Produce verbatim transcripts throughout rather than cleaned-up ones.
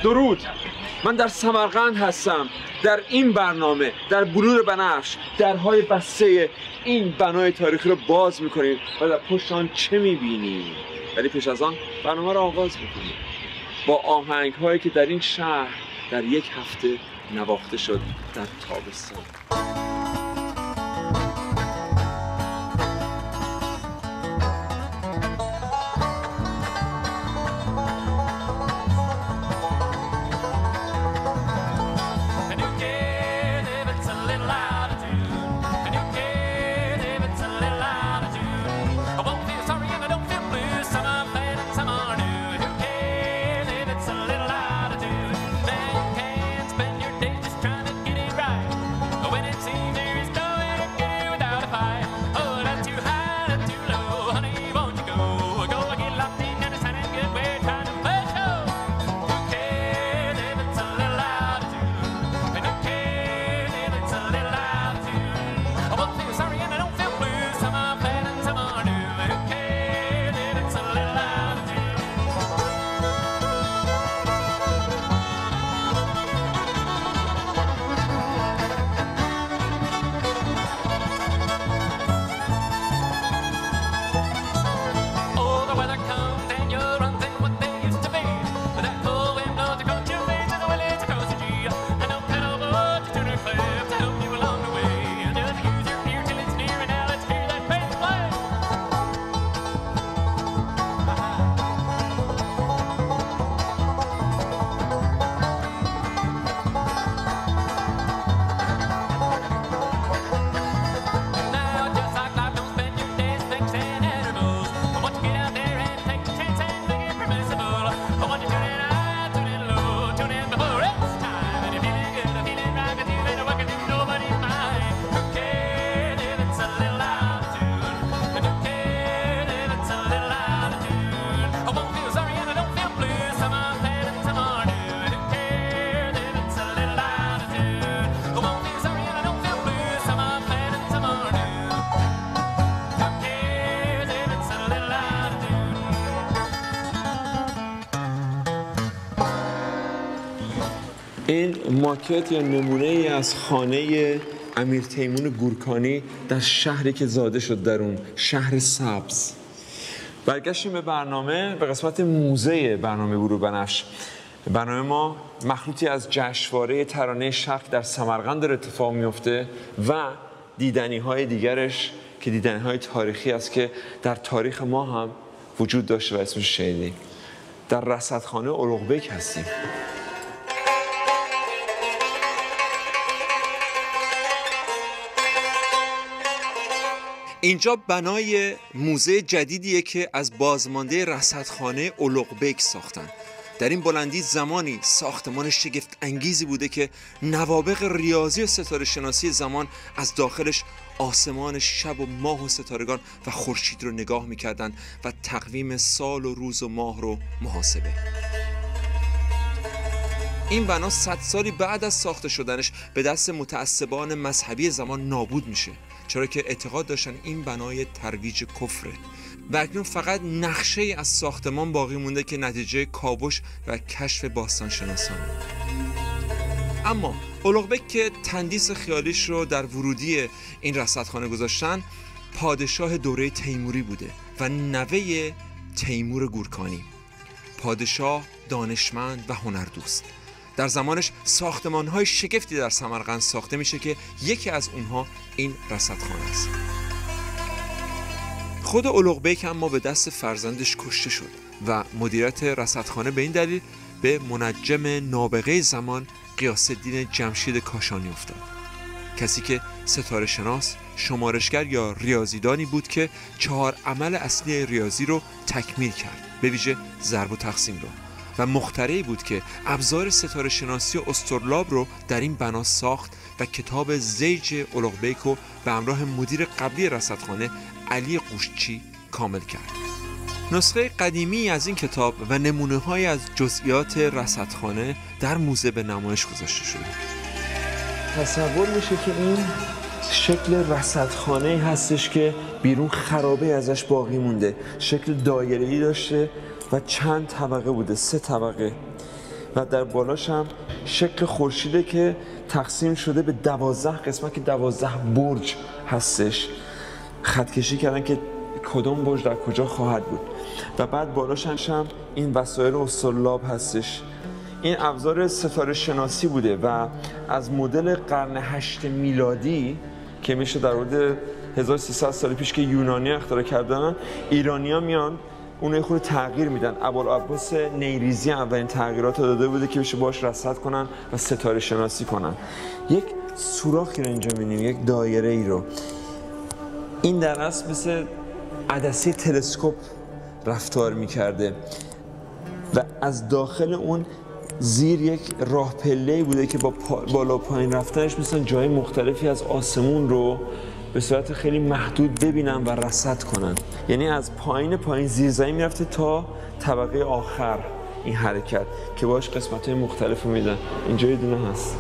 درود، من در سمرقند هستم. در این برنامه در بلور بنفش درهای بسته این بنای تاریخی رو باز میکنیم و در پشت آن چه میبینیم. ولی پیش از آن برنامه رو آغاز میکنیم با آهنگ هایی که در این شهر در یک هفته نواخته شد در تابستان. این ماکت یا نمونه ای از خانه امیر تیمون گورکانی در شهری که زاده شد در اون شهر سبز. برگشتیم به برنامه، به قسمت موزه برنامه بلور بنفش. برنامه ما مخلوطی از جشنواره ترانه شرق در سمرقند داره اتفاق میفته و دیدنی های دیگرش که دیدنی های تاریخی است که در تاریخ ما هم وجود داشته و اسمش شنیدیم. در رصدخانه الاغبک هستیم. اینجا بنای موزه جدیدیه که از بازمانده رصدخانه الاغبک ساختن. در این بلندی زمانی ساختمان شگفت انگیزی بوده که نوابغ ریاضی و ستاره شناسی زمان از داخلش آسمان شب و ماه و ستارگان و خورشید رو نگاه میکردن و تقویم سال و روز و ماه رو محاسبه. این بنا صد سالی بعد از ساخته شدنش به دست متعصبان مذهبی زمان نابود میشه، چرا که اعتقاد داشتن این بنای ترویج کفره و اکنون فقط نقشه ای از ساختمان باقی مونده که نتیجه کاوش و کشف باستانشناسان. اما الاغبک که تندیس خیالیش رو در ورودی این رصدخانه گذاشتن، پادشاه دوره تیموری بوده و نوه تیمور گورکانی، پادشاه دانشمند و هنردوست. در زمانش ساختمان‌های شگفتی در سمرقند ساخته میشه که یکی از اونها این رصدخانه است. خود الاغبک اما به دست فرزندش کشته شد و مدیریت رصدخانه به این دلیل به منجم نابغه زمان غیاث الدین جمشید کاشانی افتاد، کسی که ستاره شناس، شمارشگر یا ریاضیدانی بود که چهار عمل اصلی ریاضی رو تکمیل کرد، به ویژه ضرب و تقسیم رو، و مخترعی بود که ابزار ستاره شناسی و استرلاب رو در این بنا ساخت و کتاب زیج الاغبک رو به همراه مدیر قبلی رصدخانه علی قوشچی کامل کرد. نسخه قدیمی از این کتاب و نمونه‌های از جزئیات رصدخانه در موزه به نمایش گذاشته شده. تصور میشه که این شکل رصدخانه هستش که بیرون خرابه ازش باقی مونده، شکل دایره‌ای داشته و چند طبقه بوده، سه طبقه، و در بالاش هم شکل خورشیده که تقسیم شده به دوازده قسمت که دوازده برج هستش. خطکشی کردن که کدوم برج در کجا خواهد بود و بعد بالاش هم این وسایل اسطرلاب هستش. این ابزار ستاره شناسی بوده و از مدل قرن هشت میلادی که میشه در حدود هزار و سیصد سال پیش که یونانی اختراع کردن، ایرانی‌ها میان اون خود تغییر میدن. ابوالعباس نیریزی اولین تغییرات رو داده بوده که بشه باش رصد کنن و ستاره شناسی کنن. یک سوراخی رو اینجا می‌بینیم، یک دایره ای رو. این در اصل مثل عدسه تلسکوپ رفتار میکرده و از داخل اون زیر یک راه پله‌ای بوده که با پا... بالا پایین رفتنش مثلا جای مختلفی از آسمون رو به صورت خیلی محدود ببینن و رصد کنن. یعنی از پایین پایین زیر زمین میرفته تا طبقه آخر این حرکت که باش قسمت‌های مختلف رو میدن. اینجا یه دونه هست.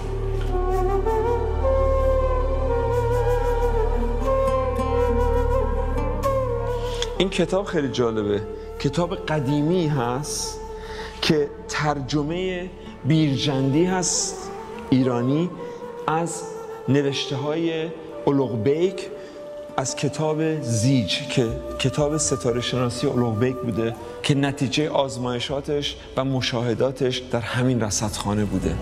این کتاب خیلی جالبه. کتاب قدیمی هست که ترجمه بیرجندی هست ایرانی از نوشته های اولوغبیک از کتاب زیج که کتاب ستاره شناسی اولوغبیک بوده که نتیجه آزمایشاتش و مشاهداتش در همین رصدخانه بوده.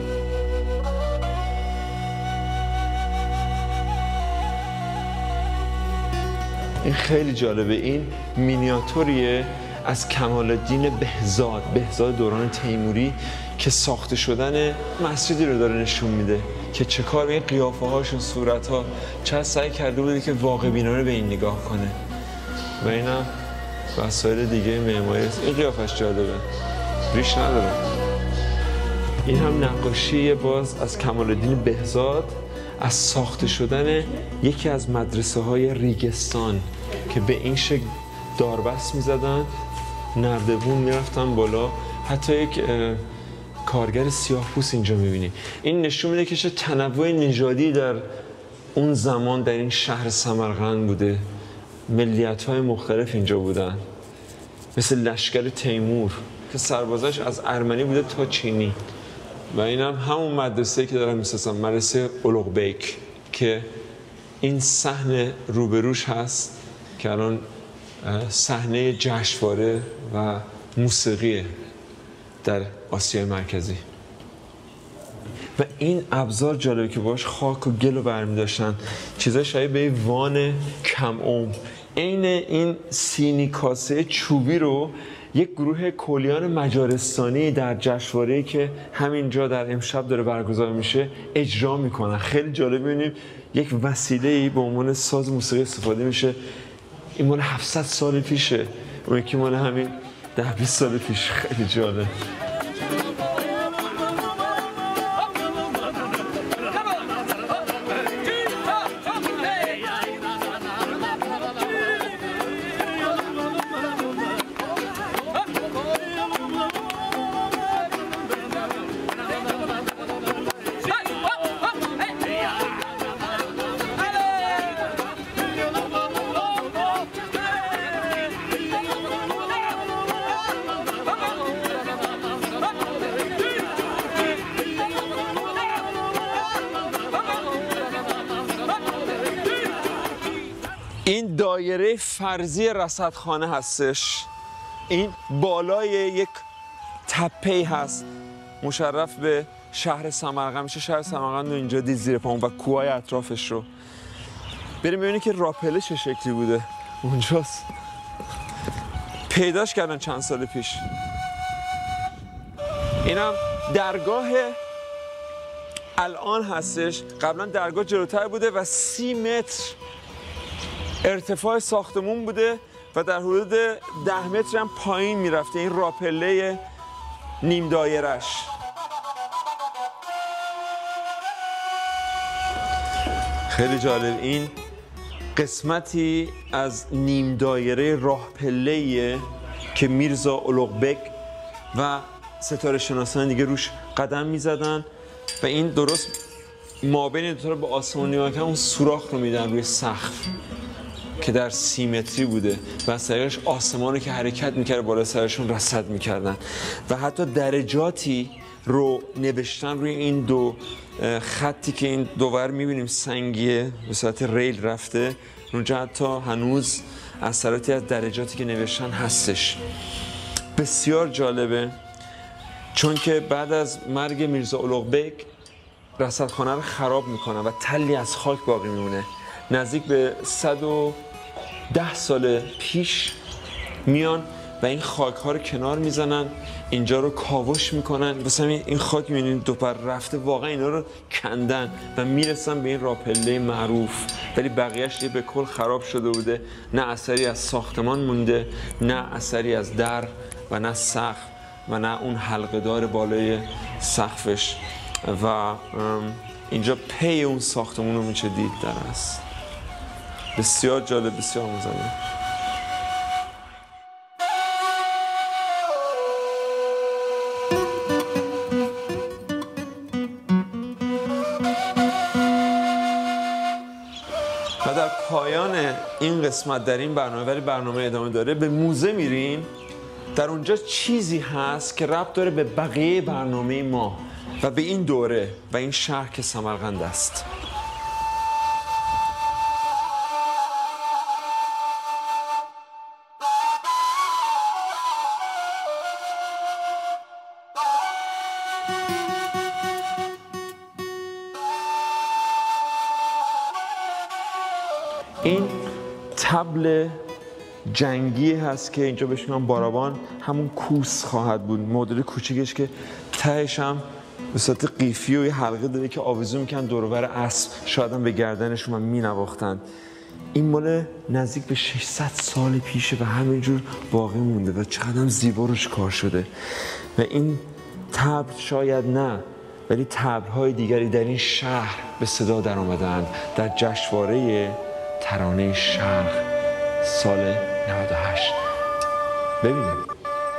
این خیلی جالبه. این مینیاتوریه از کمال الدین بهزاد بهزاد دوران تیموری که ساخته شدن مسجدی رو داره نشون میده که چه کار به این قیافه هاشون، صورت ها چه سعی کرده بوده که واقع بینانه به این نگاه کنه. و اینم وسایل دیگه معماری است. این قیافش جالبه، ریش نداره. این هم نقاشی باز از کمال الدین بهزاد از ساخته شدن یکی از مدرسه های ریگستان که به این شکل داربست می زدن، نردبون می رفتن بالا. حتی یک کارگر سیاه‌پوست اینجا می بینی. این نشون میده که چه تنوع نژادی در اون زمان در این شهر سمرقند بوده. ملیت های مختلف اینجا بودن، مثل لشکر تیمور که سربازش از ارمنی بوده تا چینی. و این هم همون مدرسه که دارم میسازم، مدرسه اولوغبیک که این صحنه روبروش هست که الان صحنه جشنواره و موسیقی در آسیای مرکزی. و این ابزار جالبه که باش خاک و گل رو برمی داشتن، چیزای شبیه به وان کم عمر. عین این سینی کاسه چوبی رو یک گروه کولیان مجارستانی در جشنواره‌ای که همینجا در امشب داره برگزار میشه اجرا میکنن. خیلی جالب ببینیم یک وسیله‌ای به عنوان ساز موسیقی استفاده میشه. این مال هفتصد سال پیشه، اون یکی مال همین ده بیست سال پیش. خیلی جالب. این دایره فرضی رصدخانه هستش. این بالای یک تپه‌ای هست مشرف به شهر سمرقند. میشه شهر سمرقند رو اینجا دید زیر پامون و کوههای اطرافش رو. بریم ببینید که راپله چه شکلی بوده. اونجاست. پیداش کردن چند سال پیش. اینم درگاه الان هستش. قبلا درگاه جلوتر بوده و سی متر ارتفاع ساختمون بوده و در حدود ده متر هم پایین میرفته این راپله نیم دایرش. خیلی جالب. این قسمتی از نیم دایره راه پله‌ایه که میرزا اولوغبک و ستاره شناسان دیگه روش قدم میزدن و این درست مابین دو تا رو به آسمون نگاه کردن اون سوراخ رو میدن روی سقف که در سی متری بوده و از طریقش آسمان رو که حرکت میکرد بالا سرشون رصد میکردن و حتی درجاتی رو نوشتن روی این دو خطی که این دوور میبینیم سنگیه به صورت ریل رفته، اونجا حتی هنوز اثراتی از درجاتی که نوشتن هستش. بسیار جالبه، چون که بعد از مرگ میرزا اولوغبک رصدخانه رو خراب میکنن و تلی از خاک باقی میمونه. نزدیک به صد و ده سال پیش میان و این خاک ها رو کنار میزنن، اینجا رو کاوش میکنن. مثلا این خاک میبینید دو پر رفته، واقعا اینا رو کندن و میرسن به این راپله معروف، ولی بقیهش به کل خراب شده بوده. نه اثری از ساختمان مونده، نه اثری از در و نه سقف و نه اون حلقه دار بالای سقفش. و اینجا پی اون ساختمون رو میشه دید در است. بسیار جالب، بسیار آموزنده. و در پایان این قسمت در این برنامه، ولی برنامه ادامه داره، به موزه میرین. در اونجا چیزی هست که ربط داره به بقیه برنامه ما و به این دوره و این شهر که سمرقند است. این طبل جنگی هست که اینجا بهش میگن بارابان، همون کوس خواهد بود، مدل کوچیکش که تهش هم به صورت قیفی و یه حلقه داره که آویزون میکنن دور و بر اسب، شاید هم به گردنشون هم مینواختن. این مال نزدیک به ششصد سال پیشه و همینجور باقی مونده و چقدر هم زیبا روش کار شده. و این طبل شاید نه، ولی طبل‌های دیگری در این شهر به صدا در آمدند در جشنواره ترانه شرق سال نود و هشت. ببینید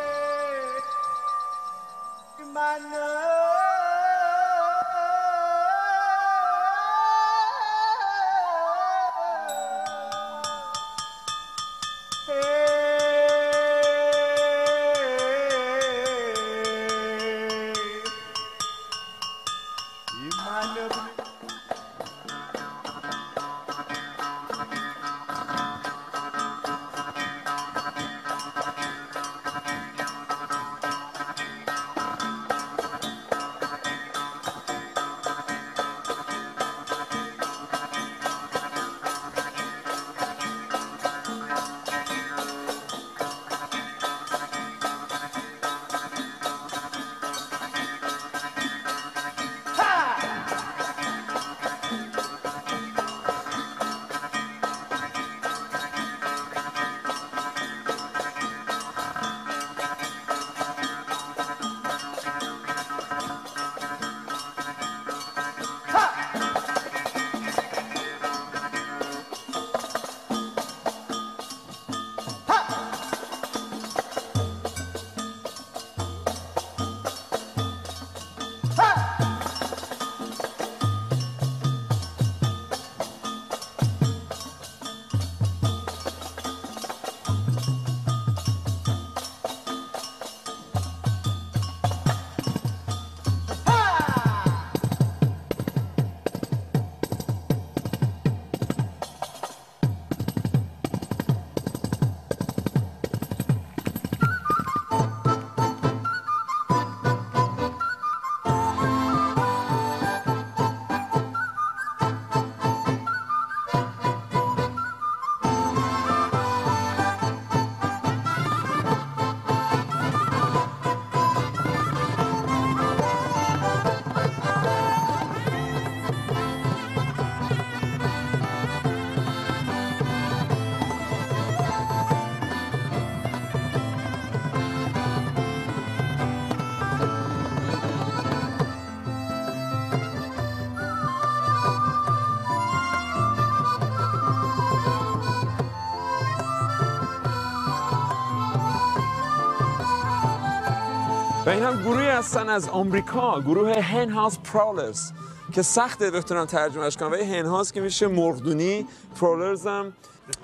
و این هم گروهی هستن از آمریکا، گروه هن هاوس پرولرز که سخته بتونم ترجمهش کنم، و هن هاوس که میشه مرغدونی، پرولرز هم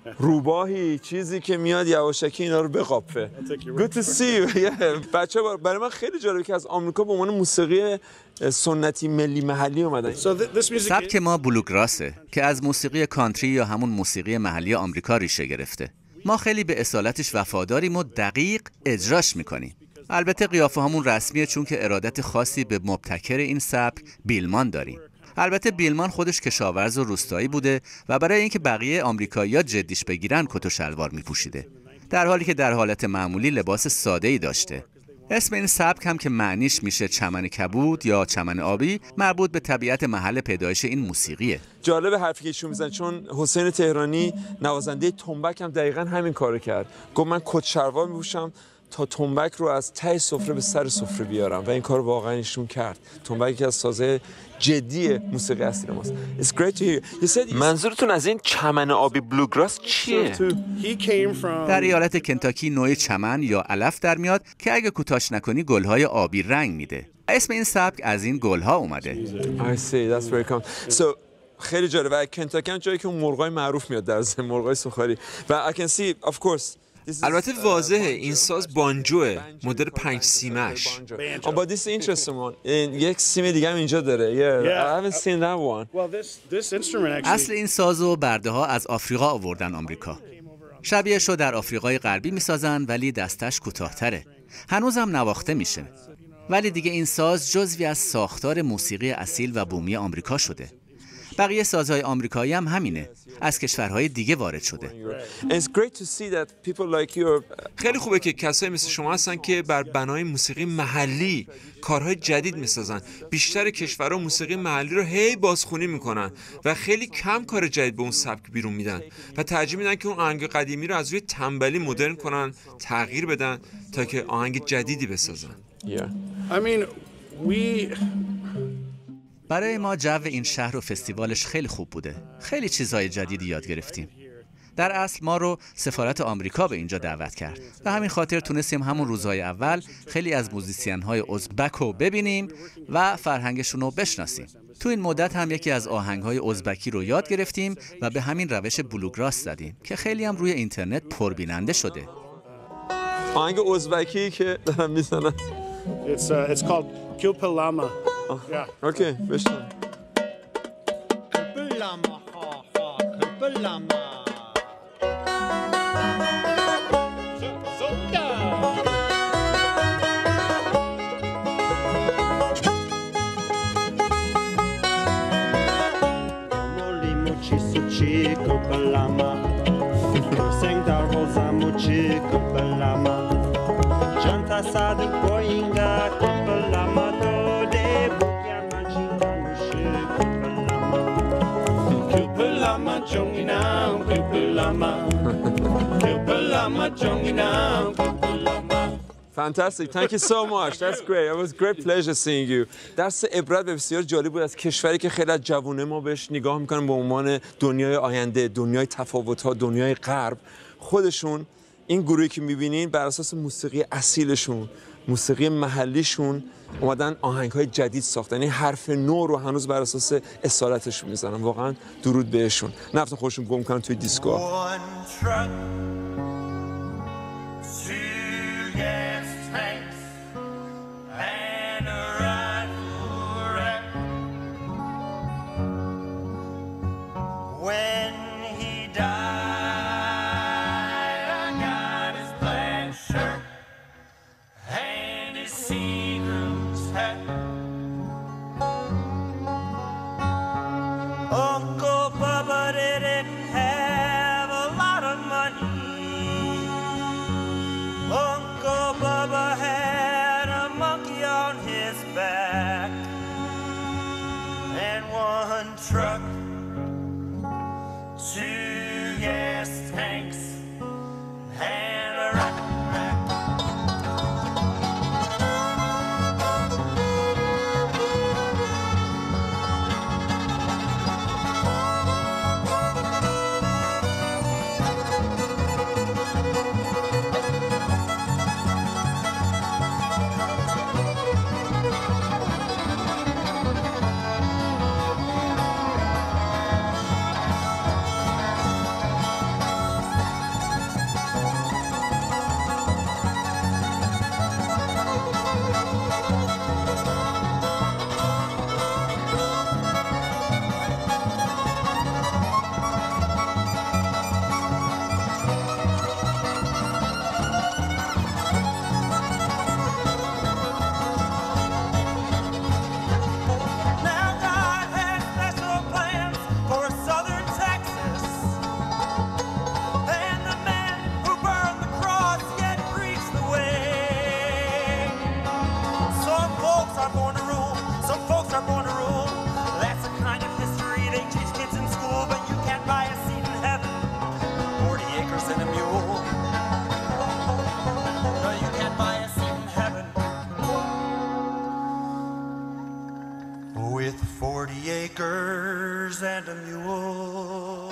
روباهی چیزی که میاد یواشکی اینا رو بقاپه. Good to see you. بچه برای من خیلی جالبه که از آمریکا به عنوان موسیقی سنتی ملی محلی اومدن. سبک ما بلوگراسه که از موسیقی کانتری یا همون موسیقی محلی آمریکا ریشه گرفته. ما خیلی به اصالتش وفاداریم و دقیق اجراش میکنیم. البته قیافه همون رسمیه چون که ارادت خاصی به مبتکر این سبک بیلمان داریم. البته بیلمان خودش کشاورز و روستایی بوده و برای اینکه بقیه آمریکایی‌ها جدیش بگیرن کت و شلوار میپوشیده، در حالی که در حالت معمولی لباس ساده‌ای داشته. اسم این سبک هم که معنیش میشه چمن کبود یا چمن آبی، مربوط به طبیعت محل پیدایش این موسیقیه. جالب حرفی که ایشون میزنه چون حسین تهرانی نوازنده تنبک هم دقیقاً همین کارو کرد. گفت من کت شلوار میپوشم تا تنبک رو از ته سفره به سر سفره بیارم و این کار واقعا ایشون کرد. تنبک که از سازه جدی موسیقی اصیل ماست. It's great to hear. You said منظورتون از این چمن آبی بلوگراس چیه؟ در ایالت کنتاکی نوع چمن یا علف در میاد که اگه کوتاش نکنی گل‌های آبی رنگ میده. اسم این سبک از این گل‌ها اومده. I see. That's very common. So خیلی جالبه. و کنتاکی هم جایی که اون مرغای معروف میاد در ضمن مرغای سوخاری. و I can see of course البته واضحه این ساز بانجوه، مدل پنج سیمش. Oh, but this is interesting one. یک سیم دیگه هم اینجا داره. Yeah, I haven't seen that one. اصل این سازو برده ها از آفریقا آوردن آمریکا. شبیهشو در آفریقای غربی میسازن ولی دستش کوتاه‌تره. هنوزم نواخته میشه. ولی دیگه این ساز جزوی از ساختار موسیقی اصیل و بومی آمریکا شده. بقیه سازهای آمریکایی هم همینه، از کشورهای دیگه وارد شده. خیلی خوبه که کسایی مثل شما هستن که بر بنای موسیقی محلی کارهای جدید میسازن. بیشتر کشورها موسیقی محلی رو هی بازخونی میکنن و خیلی کم کار جدید به اون سبک بیرون میدن و ترجیح میدن که اون آهنگ قدیمی رو از روی تنبلی مدرن کنن، تغییر بدن تا که آهنگ جدیدی بسازن. I mean, we برای ما جو این شهر و فستیوالش خیلی خوب بوده. خیلی چیزهای جدیدی یاد گرفتیم. در اصل ما رو سفارت آمریکا به اینجا دعوت کرد و همین خاطر تونستیم همون روزهای اول خیلی از موزیسین‌های ازبک رو ببینیم و فرهنگشون رو بشناسیم. تو این مدت هم یکی از آهنگ‌های ازبکی رو یاد گرفتیم و به همین روش بلوگراس زدیم که خیلی هم روی اینترنت پربیننده شده. آهنگ ازبکی که دارم میزنم. It's uh, it's called Kilpilama. Oh. Yeah. Okay, listen. Kilpilama, ha ha, Kilpilama. Moli muchi suchi Kilpilama. Sing dar rosa muchi Kilpilama. Janta sadu poinga Kilpilama do de bukyama chingamushi Kilpilama. Kilpilama jonginam Kilpilama. Kilpilama jonginam Kilpilama. Fantastic. Thank you so much. That's great. It was a great pleasure seeing you. درس عبرت بسیار جالب بود از کشوری که خیلی از جوونه ما بهش نگاه میکنن به عنوان دنیای آینده، دنیای تفاوت‌ها، دنیای غرب. خودشون این گروهی که می‌بینین بر اساس موسیقی اصیلشون، موسیقی محلیشون اومدن آهنگ‌های جدید ساختن. این حرف نو رو هنوز بر اساس اصالتشون میزنن. واقعا درود بهشون. نفتن خودشون گم کنن توی دیسکو. Uncle Bubba didn't have a lot of money. Uncle Bubba had a monkey on his back and one truck, two gas tanks, and a rack rack. and a mule.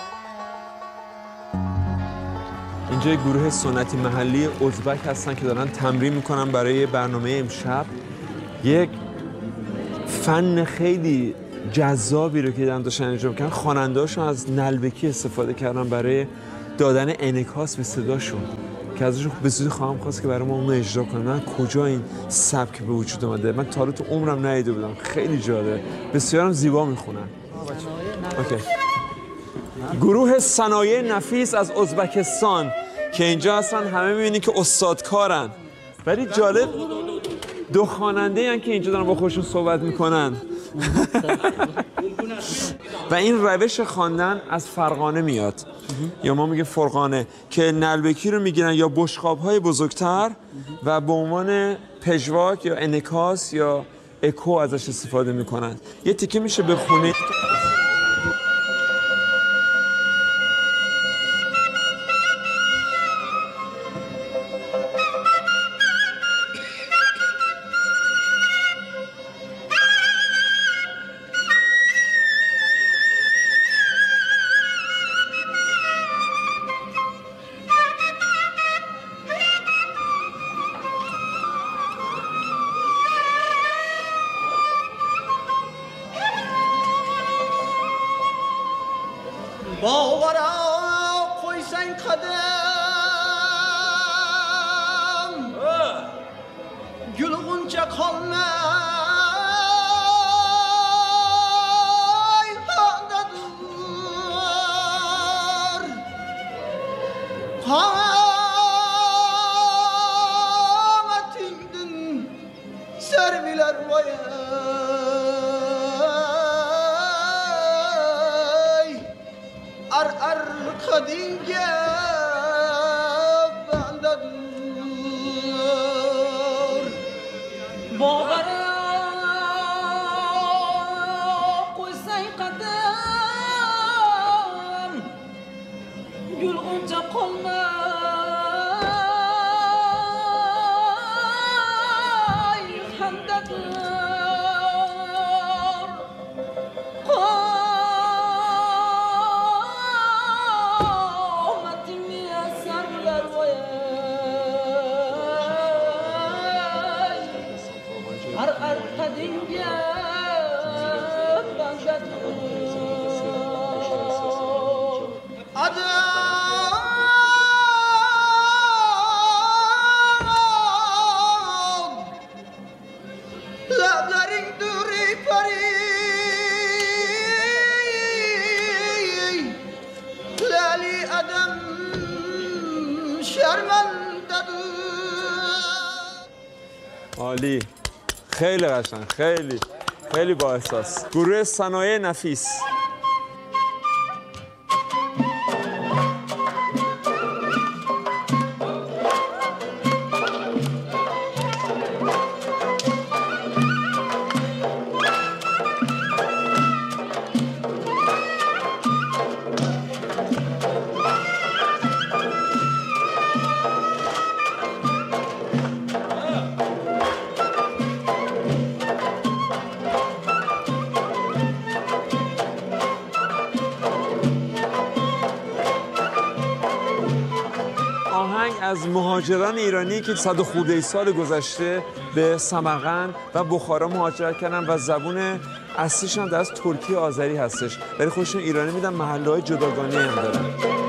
اینجا یک گروه سنتی محلی ازبک هستن که دارن تمرین میکنن برای برنامه امشب. یک فن خیلی جذابی رو که داشتن انجام میکنن. خواننده‌هاشون از نلبکی استفاده کردن برای دادن انعکاس به صداشون که ازشون به زودی خواهم خواست که برای ما اونو اجرا کنن. من کجا این سبک به وجود اومده؟ من تا تو عمرم ندیده بودم. خیلی جالبه. بسیارم زیبا میخونن. اوکی. گروه صنایع نفیس از ازبکستان که اینجا هستن. همه می‌بینید که استادکارن. ولی جالب دو خواننده هستن که اینجا دارن با خودشون صحبت میکنن. و این روش خواندن از فرغانه میاد، یا ما میگه فرغانه، که نلبکی رو میگیرن یا بشقاب‌های بزرگتر و به عنوان پژواک یا انعکاس یا اکو ازش استفاده میکنن. یه تیکه میشه بخونه. باورا qo'ysang qadam gulg'uncha qolmay qondadur qomatingdin servilar boya ar ar qadinga bandadur bog'ara qo'ysang qadam gulg'uncha qolmay handadur عالی، خیلی قشنگ، خیلی خیلی با احساس. گروه صنایع نفیس. از مهاجران ایرانی که صد و خورده سال گذشته به سمرقند و بخارا مهاجرت کردن و زبون اصلیشون در از ترکی آذری هستش، ولی خودشون ایرانی میدن، محله‌های جداگانه هم دارن.